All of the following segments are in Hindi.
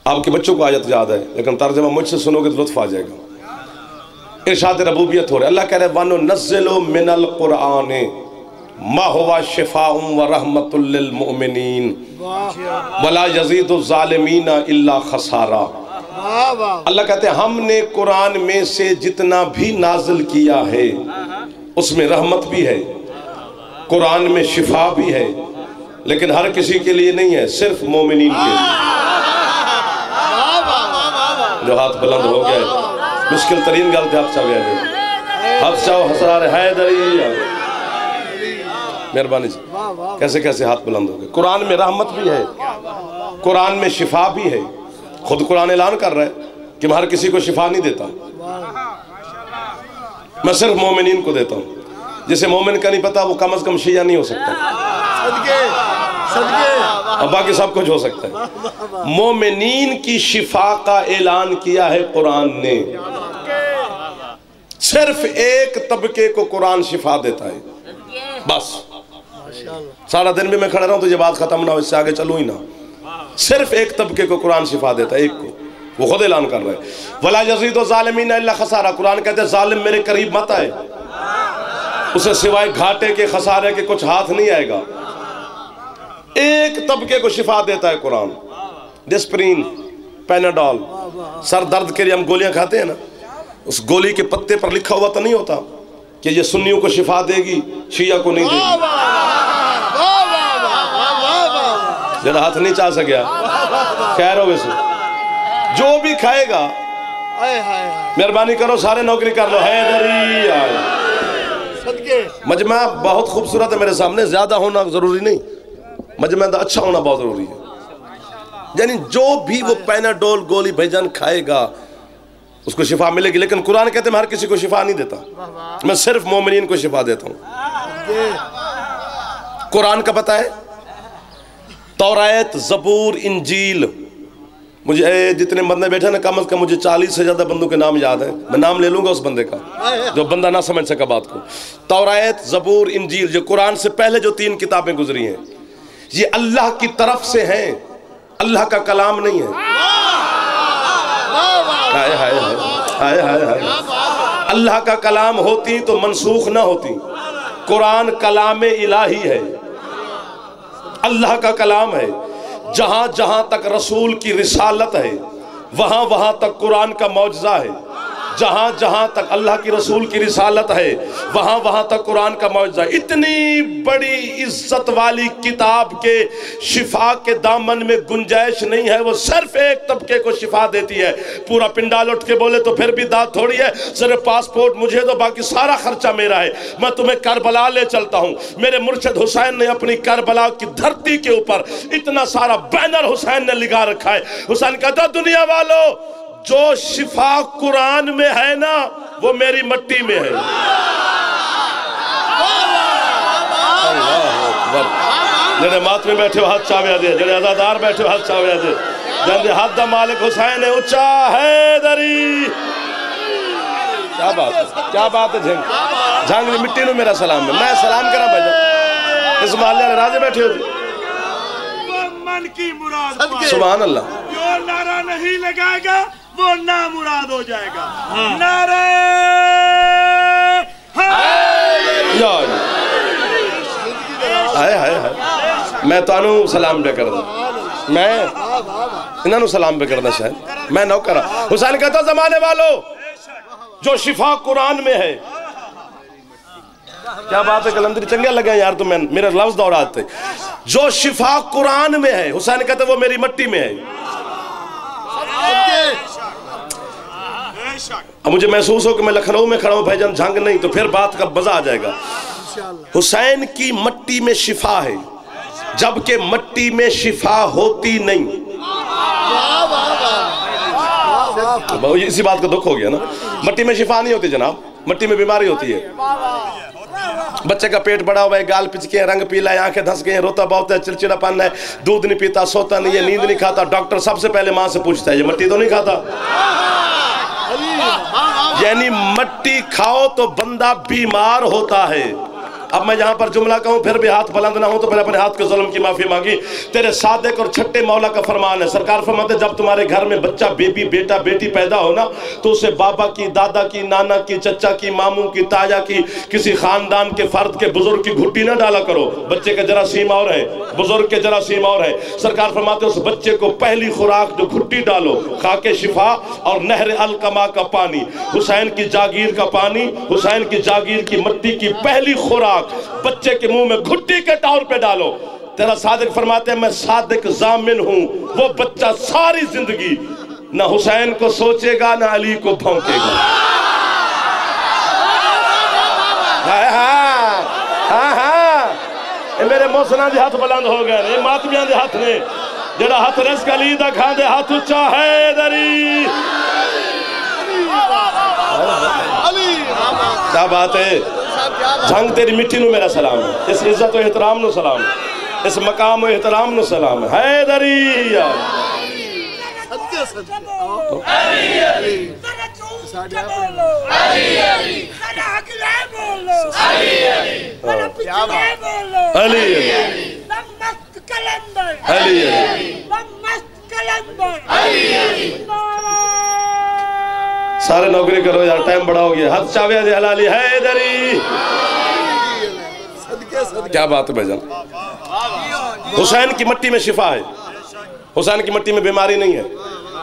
आपके बच्चों को आयत याद है, लेकिन तर्जमा मुझसे सुनोगे तो लुत्फ आ जाएगा। इरशाद रबूबियत हो रहा है। अल्लाह कह रहे वनु नज़्ज़िलु मिनल कुरान मा हुवा शिफाउम व रहमतुल लिल मुमिनीन वला यज़ीदु ज़ालिमीना इल्ला खसारा। अल्लाह कहते हैं हमने कुरान में से जितना भी नाजिल किया है उसमें रहमत भी है, कुरान में शिफा भी है, लेकिन हर किसी के लिए नहीं है, सिर्फ मोमिनीन के लिए। जो हाथ बुलंद हो गया मुश्किल तरीन गल हाथ चाहे हाथ चाहो हसरार हैदरी मेहरबानी से कैसे कैसे हाथ बुलंद हो गए। कुरान में रहमत भी है, कुरान में शिफा भी है। खुद कुरान ऐलान कर रहा है कि मैं हर किसी को शिफा नहीं देता, मैं सिर्फ मोमिनीन को देता हूँ। जिसे मोमिन का नहीं पता वो कम से कम शिया नहीं हो सकता, और बाकी सब कुछ हो सकता है। मोमिनीन की शिफा का ऐलान किया है कुरान ने। सिर्फ एक तबके को कुरान शिफा देता है, बस। सारा दिन भी मैं खड़ा रहूं तो ये बात खत्म ना हो, इससे आगे चलूं ही ना। सिर्फ एक तबके को कुरान शिफा देता है, एक को, वो खुद ऐलान कर रहा है। वला यज़ीदु ज़ालिमीना इल्ला खसारा। कुरान कहते हैं जालिम मेरे करीब मत आए, उसे सिवाय घाटे के खसारे के कुछ हाथ नहीं आएगा। एक तबके को शिफा देता है कुरान। डिस्प्रिन, पैनाडॉल, सर दर्द के लिए हम गोलियां खाते हैं ना, उस गोली के पत्ते पर लिखा हुआ तो नहीं होता कि ये सुन्नियों को शिफा देगी, शिया को नहीं देगी। जरा हाथ नहीं चाह सके खैर हो वैसे जो भी खाएगा मेहरबानी करो सारे नौकरी कर लो। हैदरी मजमा बहुत खूबसूरत है मेरे सामने, ज्यादा होना जरूरी नहीं, मजमा अच्छा होना बहुत जरूरी है। यानी जो भी वो पैनाडोल गोली भाईजान खाएगा उसको शिफा मिलेगी, लेकिन कुरान कहते मैं हर किसी को शिफा नहीं देता, मैं सिर्फ मोमिनीन को शिफा देता हूं। कुरान का पता है, तौरात, ज़बूर, इंजील, मुझे जितने बंदे बैठे ना कम से कम मुझे 40 से ज्यादा बंदों के नाम याद है। मैं नाम ले लूंगा उस बंदे का जो बंदा ना समझ सका बात को। तौरात, ज़बूर, इंजील, जो कुरान से पहले जो 3 किताबें गुजरी हैं, ये अल्लाह की तरफ से हैं, अल्लाह का कलाम नहीं है। हाय हाय हाय हाय हाय। अल्लाह का कलाम होती तो मनसूख ना होती। कुरान कलाम इलाही है, अल्लाह का कलाम है। जहां जहां तक रसूल की रिसालत है वहां वहां तक कुरान का मौजज़ा है। जहां जहां तक अल्लाह की रसूल की रिसालत है वहां वहां तक कुरान का मौजज़ा। इतनी बड़ी इज्जत वाली किताब के शिफा के दामन में गुंजाइश नहीं है, वो सिर्फ एक तबके को शिफा देती है। पूरा पिंडाल उठ के बोले तो फिर भी दाद थोड़ी है, सिर्फ पासपोर्ट मुझे तो बाकी सारा खर्चा मेरा है, मैं तुम्हें करबला ले चलता हूँ। मेरे मुर्शिद हुसैन ने अपनी करबला की धरती के ऊपर इतना सारा बैनर हुसैन ने लिखा रखा है। हुसैन कहता दुनिया वालों जो शिफा कुरान में है ना वो मेरी मट्टी में है। जड़े मात में बैठे हो हाथ चावे दे, जड़े आजादार बैठे हो हाथ चावे दे, जंदे हाथ दा मालिक हुसैन है उच्चा हैदरी। क्या बात है, क्या बात है। झंग झंग मिट्टी नु मेरा सलाम है, मैं सलाम करा भाई इस माले वाले राजे बैठे हो मन की मुराद। सुभान अल्लाह। जो नारा नहीं लगाएगा वो ना मुराद हो जाएगा। नारे हाय हाय हाय। मैं तानू सलाम पे करदा, मैं इन्होंने सलाम पे करदा, शायद मैं नौकर। हुसैन कहता जमाने वालों जो शिफा कुरान में है। क्या बात है कलंदरी, चंगे लगे यार तो मैं मेरे लफ्ज दौड़ाते। जो शिफा कुरान में है हुसैन कहते वो मेरी मट्टी में है। अब मुझे महसूस हो कि मैं लखनऊ में खड़ा हूं भाईजान, झंग नहीं तो फिर बात का मजा आ जाएगा। हुसैन की मट्टी में शिफा है जबकि मट्टी में शिफा होती नहीं। इसी बात का दुख हो गया ना, मट्टी में शिफा नहीं होती जनाब, मट्टी में बीमारी होती है। बच्चे का पेट बड़ा हुआ है, गाल पिचके, रंग पीला है, आंखें धंस गई, रोता बहुत है, चिड़चिड़ापन है, दूध नहीं पीता, सोता नहीं है, नींद नहीं खाता। डॉक्टर सबसे पहले मां से पूछता है ये मट्टी तो नहीं खाता। यानी मट्टी खाओ तो बंदा बीमार होता है, अब मैं यहाँ पर जुमला कहूँ फिर भी हाथ बुलंद ना हो तो फिर अपने हाथ के जुल्म की माफी मांगी। तेरे सादिक और छठे मौला का फरमान है, सरकार फरमाते जब तुम्हारे घर में बच्चा बेबी बेटा बेटी पैदा हो ना तो उसे बाबा की, दादा की, नाना की, चचा की, मामू की, ताया की, किसी खानदान के फर्द के बुजुर्ग की घुट्टी ना डाला करो। बच्चे का जरासीम और है, बुजुर्ग के जरासीम और है। सरकार फरमाते उस बच्चे को पहली खुराक जो घुट्टी डालो खाके शिफा और नहर अलकमा का पानी, हुसैन की जागीर का पानी, हुसैन की जागीर की मट्टी की पहली खुराक बच्चे के मुंह में घुट्टी के तौर पे डालो। तेरा सादिक फरमाते हैं मैं सादिक जामिन हूं, वो बच्चा सारी जिंदगी ना हुसैन को सोचेगा ना अली को भौंकेगा। हाँ हाँ मेरे मोसना दे हाथ बुलंद हो गए, मातमिया दे हाथ ने जरा हाथ रस कली दा खांदे हाथ उच्चा है दरी। क्या बात है, जंग तेरी मिट्टी नु मेरा सलाम है, इस इज्जत और एहतराम नु सलाम है, इस मकाम और एहतराम नु सलाम है हैदरी यार। सारे नौकरी करो यार, टाइम बड़ा हो गया। हद चावे हलाली हैदरी। क्या बात है भाईजान, हुसैन की मट्टी में शिफा है, हुसैन की मट्टी में बीमारी नहीं है।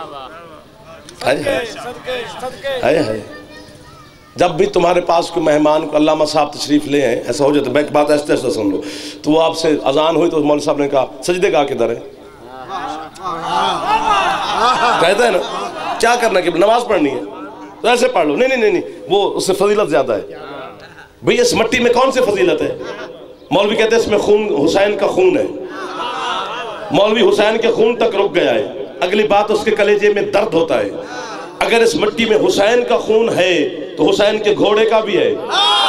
है जब भी तुम्हारे पास कोई मेहमान को अल्लामा साहब तशरीफ ले आए, ऐसा हो जाता है, बैक बात ऐसे ऐसे सुन लो, तो वो आपसे अजान हुई तो मौलवी साहब ने कहा सजदे का किधर है, कहते हैं ना क्या करना कि नमाज पढ़नी है तो ऐसे पढ़ लो। नहीं नहीं नहीं नहीं, वो उससे फजीलत ज्यादा है। भैया इस मट्टी में कौन सी फजीलत है? मौलवी कहते हैं इसमें खून, हुसैन का खून है। मौलवी हुसैन के खून तक रुक गया है, अगली बात उसके कलेजे में दर्द होता है। अगर इस मिट्टी में हुसैन का खून है तो हुसैन के घोड़े का भी है।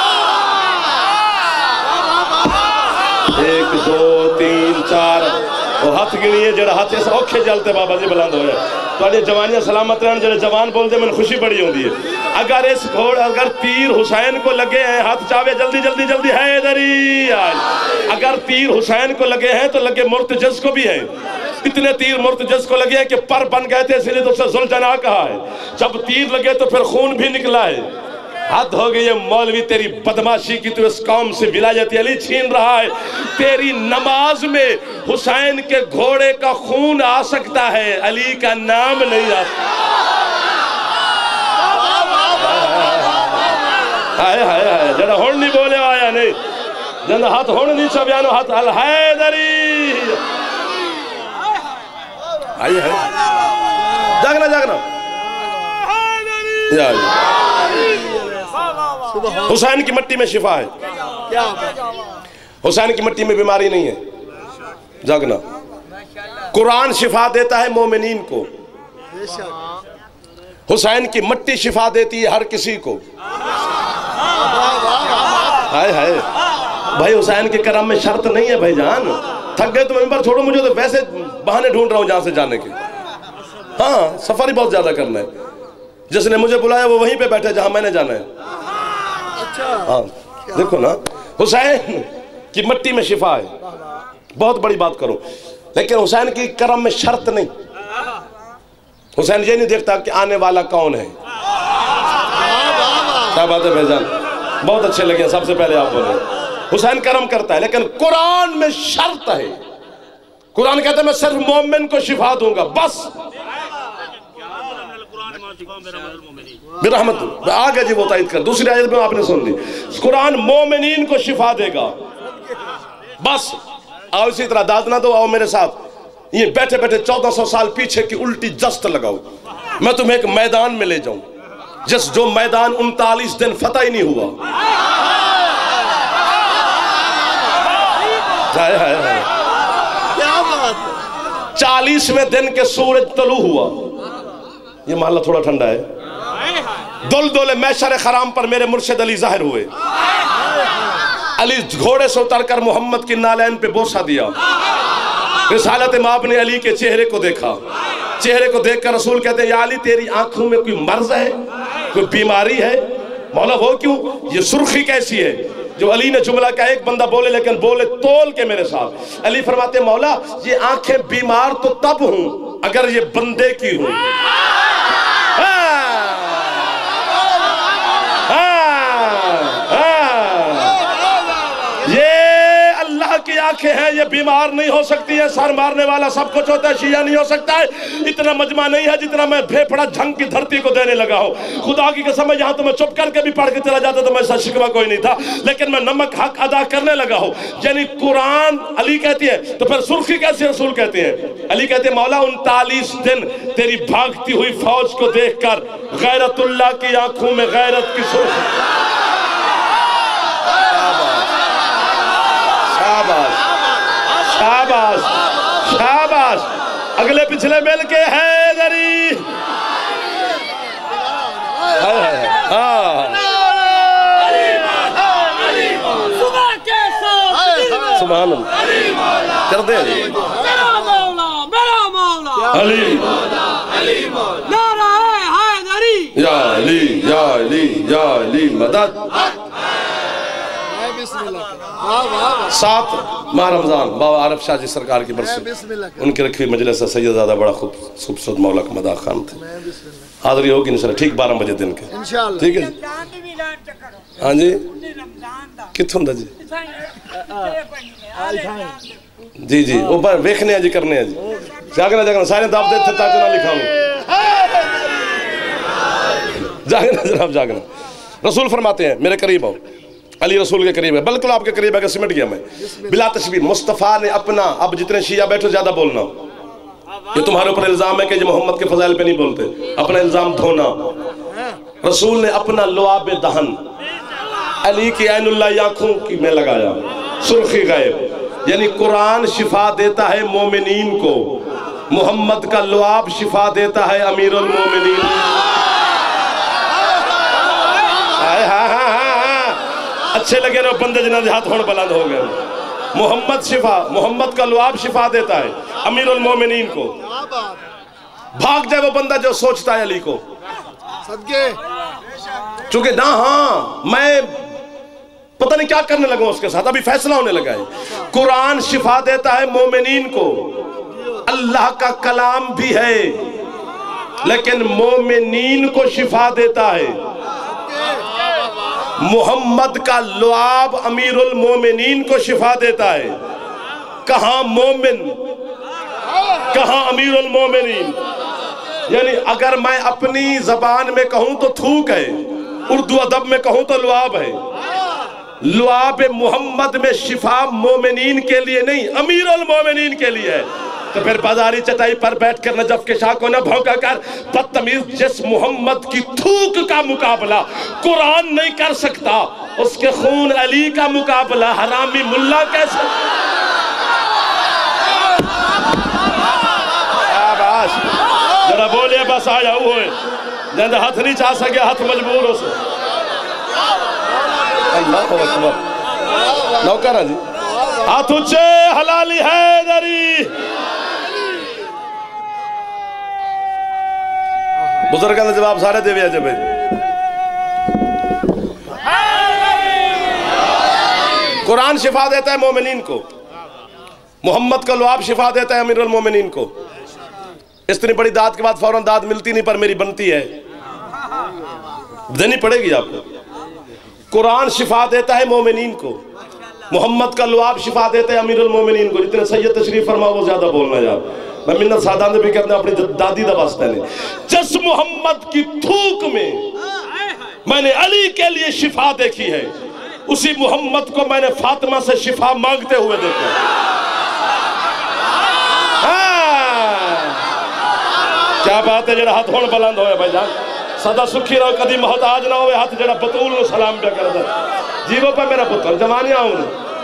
1 2 3 4 वो हाथ गिनिए जरा, हाथ ऐसे औखे जलते बाबा जी बुलंद हो जाए तो जवानियां सलामत रहन, जरा जवान बोलते मैंने खुशी बड़ी होती है। अगर इस घोड़ अगर तीर हुसैन को लगे हैं, हाथ चावे जल्दी जल्दी जल्दी है इधरी आज। अगर तीर हुसैन को लगे हैं तो लगे मुर्तजस को भी है। इतने तीर मुर्तजस को लगे हैं कि पर बन गए थे, इसलिए तो उसे जुल्जना कहा है। जब तीर लगे तो फिर खून भी निकला है। हद हो गई है मौलवी तेरी बदमाशी की, तू इस कौम से विलायत अली छीन रहा है। तेरी नमाज में हुसैन के घोड़े का खून आ सकता है, अली का नाम नहीं आ सकता। हाय हाय हाय जरा होड़ नहीं बोले आया नहीं जन हाथ होड़ नहीं छबियानो हाथ अल हैदरी। हाय हाय जागना जागना यार, हुसैन की मिट्टी में शिफा है, हुसैन की मिट्टी में बीमारी नहीं है। जागना, कुरान शिफा देता है मोमिनीन को, हुसैन की मिट्टी शिफा देती है हर किसी को। हाय हाय भाई, हुसैन के करम में शर्त नहीं है भाईजान। थक गए तो मेंबर छोड़ो, मुझे तो वैसे बहाने ढूंढ रहा हूं जहां से जाने के। हाँ सफर ही बहुत ज्यादा करना है, जिसने मुझे बुलाया वो वहीं पे बैठे जहां मैंने जाना है। हाँ देखो ना, हुसैन की मिट्टी में शिफा है, बहुत बड़ी बात करो। लेकिन हुसैन की करम में शर्त नहीं। हुसैन ये नहीं देखता कि आने वाला कौन है। क्या बात है भाईजान, बहुत अच्छे लगे। सबसे पहले आप बोले हुसैन करम करता है, लेकिन कुरान में शर्त है। कुरान कहता है मैं सिर्फ मोमिन को शिफा दूंगा बस। रहमत आगे जी वो तायद कर, दूसरी आयत में आपने सुन ली, कुरान मोमिनीन को शिफा देगा बस। आओ इसी तरह दाद ना दो, आओ मेरे साथ ये बैठे बैठे 1400 साल पीछे की उल्टी जस्त लगाओ। मैं तुम्हें एक मैदान में ले जाऊं जिस जो मैदान 39 दिन फतह ही नहीं हुआ। हाय हाय हाय, 40वें दिन के सूरज तलू हुआ। ये महल्ला थोड़ा ठंडा है। दुलदुल मैशर खराम पर मेरे मुर्शिद अली जाहिर हुए। अली घोड़े से उतरकर मोहम्मद की नालैन पे बोसा दिया। रिसालत माब ने अली के चेहरे को देखा। चेहरे को देखकर रसूल कहते हैं या अली तेरी आंखों में कोई मर्ज है, कोई बीमारी है? मौला वो क्यों, ये सुर्खी कैसी है? जो अली ने जुमला का एक बंदा बोले लेकिन बोले तोल के मेरे साथ। अली फरमाते मौला ये आंखें बीमार तो तब हूं अगर ये बंदे की हूं। की आंखें हैं ये बीमार नहीं हो सकती है, सर मारने वाला सब कुछ होता है, शिया नहीं हो सकता है। इतना मजमा नहीं है जितना मैं फेफड़ा झंग की धरती को देने लगा हूं। खुदा की कसम है, यहाँ तो मैं चुप करके भी पढ़ के चला जाता तो मैं ऐसा शिकवा कोई नहीं था, लेकिन मैं नमक हक अदा करने लगा हूं। यानी कुरान अली कहती है तो फिर सुर्खी कैसे रसूल कहते हैं? अली कहते हैं मौला 39 दिन तेरी भागती हुई फौज को देखकर गैरतुल्लाह की आंखों में गैरत की सुर्खी। शाबाश शाबाश, अगले पिछले मिल के हैदरी। सुभान अल्लाह कर दे अली या अली या अली या अली मदद। 7 माह रमजान बाबा आरफ शाह जी सरकार की बरसी उनके रखी हुई मजलिस सैयदजादा बड़ा खूबसूरत मौला का मदा खान थे। हाज़री होगी इंशाल्लाह ठीक 12 बजे दिन के, ठीक है जी। हाँ जी कित्थों दा जी जी जी वो पर वेखने जी करने जी जागना जागना सारे दाब दे ताकि ना लिखाऊं जागना जनाब जागना। रसूल फरमाते हैं मेरे करीब आओ, अली रसूल के करीब है, बिल्कुल आपके करीब है, सिमट गया मैं बिला तशबीह। मुस्तफ़ा ने अपना, अब जितने शिया बैठो ज्यादा बोलना, ये तुम्हारे ऊपर इल्जाम है कि जो मोहम्मद के फजाइल पे नहीं बोलते, अपना इल्जाम धोना। रसूल ने अपना लुआब दहन अली की ऐनुल्लाह आंखों की में लगाया, सुर्खी गायब। यानी कुरान शिफा देता है मोमिनीन को, मोहम्मद का लुआब शिफा देता है अमीरुल मोमिनीन। अच्छे लगे ना बंदे जिन्हें हाथ होड़ बुलंद हो गए। मोहम्मद शिफा, मोहम्मद का लुआब शिफा देता है अमीरुल मोमिनीन को। भाग जाए वो बंदा जो सोचता है अली को चूंकि ना, हाँ मैं पता नहीं क्या करने लगा उसके साथ, अभी फैसला होने लगा है। कुरान शिफा देता है मोमिनीन को, अल्लाह का कलाम भी है लेकिन मोमिनीन को शिफा देता है। मोहम्मद का लुआब अमीरुल मोमिनीन को शिफा देता है। कहां मोमिन कहां अमीरुल मोमिनीन। यानी अगर मैं अपनी जबान में कहूं तो थूक है, उर्दू अदब में कहूं तो लुआब है। लुआब मोहम्मद में शिफा मोमिनीन के लिए नहीं, अमीरुल मोमिनीन के लिए है। तो फिर बाजारी चटाई पर बैठकर नजफ के शाह को न भौंका कर बदतमीज जिस मोहम्मद की थूक का मुकाबला कुरान नहीं कर सकता, उसके खून अली का मुकाबला हरामी मुल्ला कैसे। जरा बोले बस आया हुए जब हाथ नहीं चाह सके, हाथ मजबूर हो से। अल्लाह अकबर। नौकर जी हाथ ऊंचे, हलाली है दरी। बुजुर्ग ने जवाब सारे देवे जब कुरान शिफा देता है मोमिनीन को, मोहम्मद का लुआब शिफा देता है अमीरुल मोमिनीन को। इतनी बड़ी दाद के बाद फौरन दाद मिलती नहीं पर मेरी बनती है, देनी पड़ेगी आपको। कुरान शिफा देता है मोमिनीन को, मोहम्मद का लुआब शिफा देता है अमीरुल मोमिनीन को। जितने सैयद तशरीफ फरमा वो ज्यादा बोलना यार, मैं मिन्नत सादा भी करना अपनी दादी का वास्ता नहीं। जिस मोहम्मद की थूक में मैंने अली के लिए शिफा देखी है, उसी मोहम्मद को मैंने फातिमा से शिफा मांगते हुए देखा। क्या बात है, जरा हाथ होड़ बुलंद होए भाईजान, सदा सुखी रहो, कभी मोहताज ना हो। हाथ जरा बतूल नो सलाम पे कर दे, जीवो पे मेरा पुत्र जमाने आऊं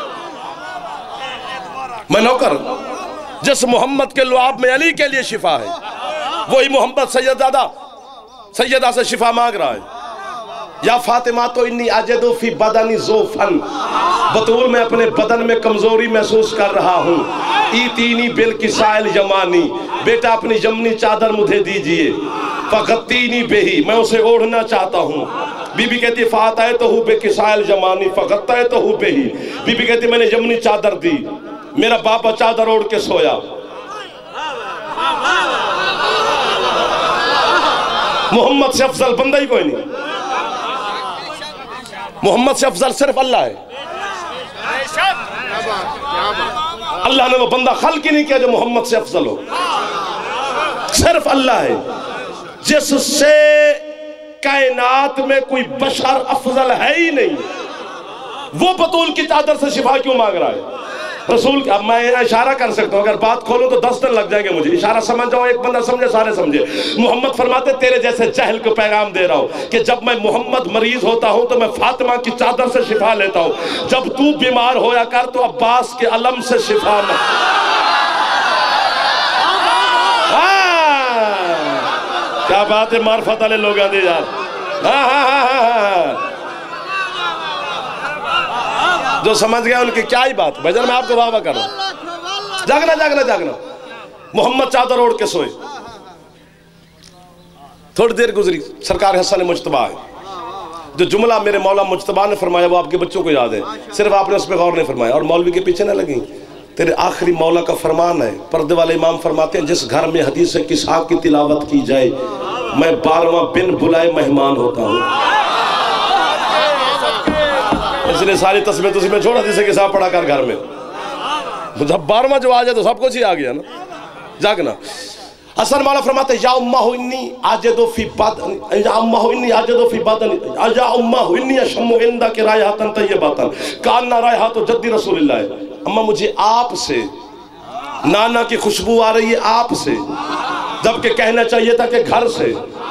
मैं नौकर। जिस मोहम्मद के लुआब में अली के लिए शिफा है, वही मोहम्मद सैयदा से शिफा मांग रहा है। या फातिमा तो इन्नी अजदु फी बदनी ज़ोफन, बतूल में अपने बदन में कमजोरी महसूस कर रहा हूँ। ईतीनी बिल किसाइल यमानी, बेटा अपनी यमनी चादर मुझे दीजिए। फगत्तीनी बेही, मैं उसे ओढ़ना चाहता हूँ। बीबी कहती है फात आए तो हूँ बे किसाइल जमानी फगत है तो हूँ बे ही। बीबी कहती है मैंने यमनी चादर दी, मेरा बापा चादर ओढ़ के सोया। मोहम्मद से अफजल बंदा ही कोई नहीं, मोहम्मद से अफजल सिर्फ अल्लाह है। अल्लाह ने वो बंदा खल्क ही नहीं किया जो मोहम्मद से अफजल हो, सिर्फ अल्लाह है जिससे कायनात में कोई बशर अफजल है ही नहीं। वो बतूल की चादर से शिफा क्यों मांग रहा है? रसूल, अब मैं इशारा कर सकता हूँ, अगर बात खोलूं तो 10 दिन लग जाएंगे मुझे। इशारा समझ जाओ, एक बंदा समझे सारे समझे। मोहम्मद फरमाते तेरे जैसे जहल को पैगाम दे रहा हूँ कि जब मैं मोहम्मद मरीज होता हूँ तो मैं फातिमा की चादर से शिफा लेता हूँ। जब तू बीमार होया कर तो अब्बास के अलम से शिफा न। क्या बात है, मार्फत वाले लोग आते यार। जो समझ गया उनकी क्या ही बात। भजन में आपको वाह वाह कर रहा हूं। जागना जागना जागना। मोहम्मद चादर ओढ़ के सोए। थोड़ी देर गुजरी, सरकार हसन मुज्तबा है। जो जुमला मेरे मौला मुज्तबा ने फरमाया वो आपके बच्चों को याद है, सिर्फ आपने उस पर गौर नहीं फरमाया और मौलवी के पीछे ना लगी। तेरे आखिरी मौला का फरमान है, पर्दे वाले इमाम फरमाते हैं जिस घर में हदीस किसा की तिलावत की जाए मैं 12वां बिन बुलाए मेहमान होता हूँ। इसलिए सारी तस्वीर तुझे में छोड़ा जिसे किसा पढ़ा कर घर में, जब 12वां जो आ जाए तो सब कुछ ही आ गया ना। जागना। हसन मौला फरमाते या उम्मा हो इन्नी आजदो फी बदन, या उम्मा हो इन्नी आजदो फी बदन, या उम्मा हो इन्नी अशम्मु इंदा के रायहातन तय्यबातन कान्ना रायहातु जद्दी रसूलिल्लाह। अम्मा मुझे आपसे नाना की खुशबू आ रही है, आपसे, जबकि कहना चाहिए था कि घर से।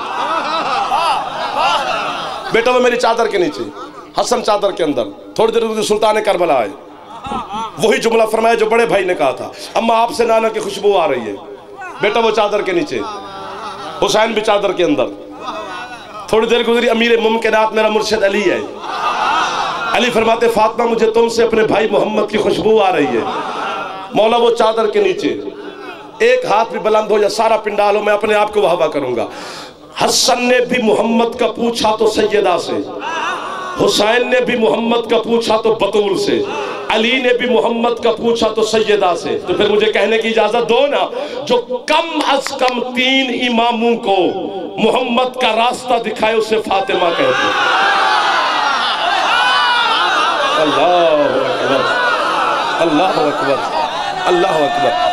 बेटा वो मेरी चादर के नीचे, हसन चादर के अंदर। थोड़ी देर सुल्तान करबला आए, वही जुमला फरमाया जो बड़े भाई ने कहा था, अम्मा आपसे नाना की खुशबू आ रही है। बेटा वो चादर के नीचे, हुसैन भी चादर के अंदर। थोड़ी देर गुजरी, अमीर मुमकिनात मेरा मुर्शिद अली है। अली फरमाते फातिमा मुझे तुमसे अपने भाई मोहम्मद की खुशबू आ रही है। मौला वो चादर के नीचे, एक हाथ भी बुलंद हो या सारा पिंडाल हो, मैं अपने आप को वाहवा करूंगा। हसन ने भी मोहम्मद का पूछा तो सैयदा से, हुसैन ने भी मोहम्मद का पूछा तो बतूल से, अली ने भी मोहम्मद का पूछा तो सैयदा से। तो फिर मुझे कहने की इजाजत दो ना, जो कम अज कम 3 इमामों को मोहम्मद का रास्ता दिखाए उसे फातिमा कहते हैं। अल्लाह अकबर, अल्लाह अकबर, अल्लाह अकबर।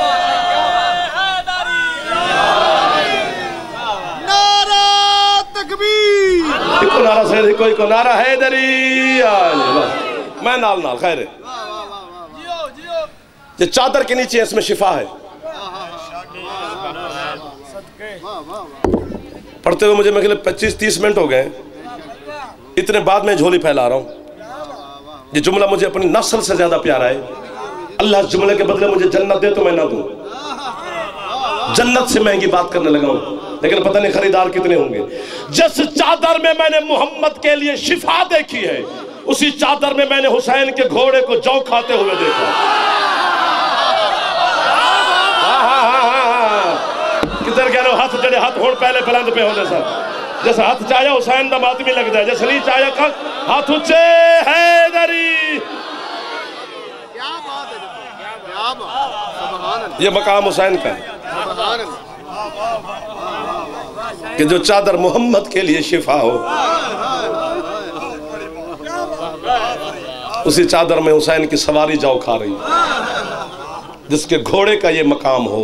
कोई नारा से कोई को नारा है दरी, मैं नाल नाल खैर है। ये चादर के नीचे इसमें शिफा है। पढ़ते हुए मुझे 25-30 मिनट हो गए, इतने बाद में झोली फैला रहा हूं। ये जुमला मुझे अपनी नस्ल से ज्यादा प्यारा है। अल्लाह जुमले के बदले मुझे जन्नत दे तो मैं ना दूं। जन्नत से महंगी बात करने लगा हूं, लेकिन पता नहीं खरीदार कितने होंगे। जिस चादर में मैंने मोहम्मद के लिए शिफा देखी है, उसी चादर में मैंने हुसैन के घोड़े को जौ खाते हुए देखा। किधर कह रहे हो हाथ जड़े हाथ होड़ पहले बुलंद पे होने सर, जैसे हाथ चाया हुसैन दम आदमी लग जाए, जैसे नहीं चाया का हाथ ऊंचे हैदरी। ये मकाम हुसैन का है कि जो चादर मोहम्मद के लिए शिफा हो, उसी चादर में हुसैन की सवारी जाओ खा रही, जिसके घोड़े का ये मकाम हो,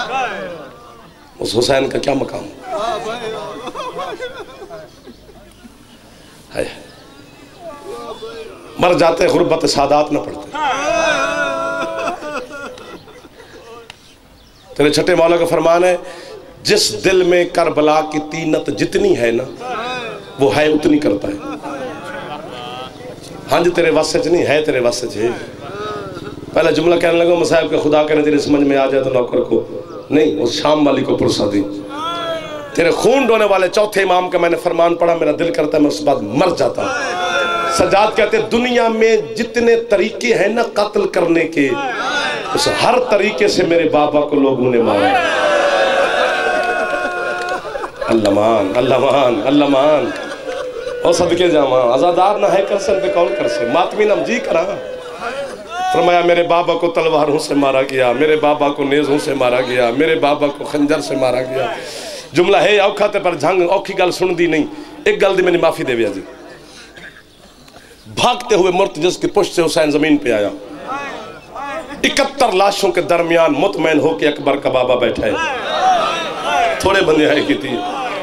उस हुसैन का क्या मकाम है। मर जाते गुर्बत सादात न पड़ते। तेरे छठे मौला का फरमान है, जिस दिल में करबला की तीनत जितनी है ना, वो है उतनी करता है। हाँ जी तेरे वास्ते नहीं है, तेरे वास्ते है। पहला जुमला कहने लगा मसाहब के खुदा कहने तेरे समझ में आ जाए तो नौकर को नहीं, उस शाम वाली को पुरसा दी। तेरे खून डोने वाले चौथे इमाम का मैंने फरमान पढ़ा, मेरा दिल करता है मैं उस बाद मर जाता। सजाद कहते दुनिया में जितने तरीके हैं ना कत्ल करने के, उस हर तरीके से मेरे बाबा को लोगों ने मारा। अल्लाह मान, अल्लाह मान, अल्लाह मान। और सदके जावा आज़ादार ना है कर सन पे कौन कर से मातमी नम जी करा। फरमाया मेरे बाबा को तलवारों से मारा गया, मेरे बाबा को नेज़ों से मारा गया, मेरे बाबा को खंजर से मारा गया। जुमला है औखा ते पर झंग औखी गल सुन दी नहीं। एक गल दी मैंने माफ़ी दे जी। भागते हुए मुर्तज़िज़ की पुष्ट से हुसैन ज़मीन पे आया। 71 लाशों के दरमियान मुतमैन होके अकबर का बाबा बैठा है। थोड़े बंदे आए की थी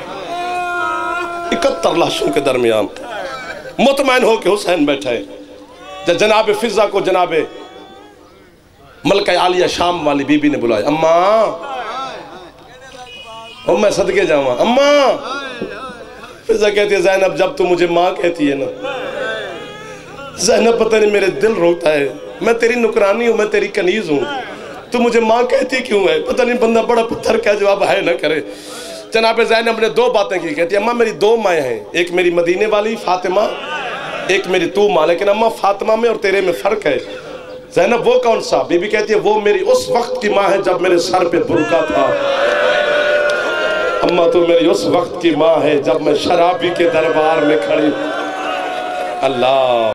71 लाशों के दरमियान मुतमैन होके हुसैन बैठा है। जब जनाब फिजा को जनाब मलका आलिया शाम वाली बीबी ने बुलाया, अम्मा और मैं सदके जावा अम्मा। फिजा कहती है ज़ैनब जब तू मुझे माँ कहती है ना ज़ैनब पता नहीं मेरे दिल रोता है, मैं तेरी नुकरानी हूँ, मैं तेरी कनीज हूँ, तू मुझे माँ कहती क्यों है? पता नहीं बंदा बड़ा पत्थर क्या जवाब है ना करे। जनाब ज़ैनब ने 2 बातें की, कहती है अम्मा मेरी 2 माएँ हैं, एक मेरी मदीने वाली फातिमा, एक मेरी तू माँ, लेकिन अम्मा फातिमा में और तेरे में फ़र्क है। ज़ैनब वो कौन सा? बीबी कहती है वो मेरी उस वक्त की माँ है जब मेरे सर पे बुर्का था। अम्मा तो मेरी उस वक्त की माँ है जब मैं शराबी के दरबार में खड़ी। अल्लाह।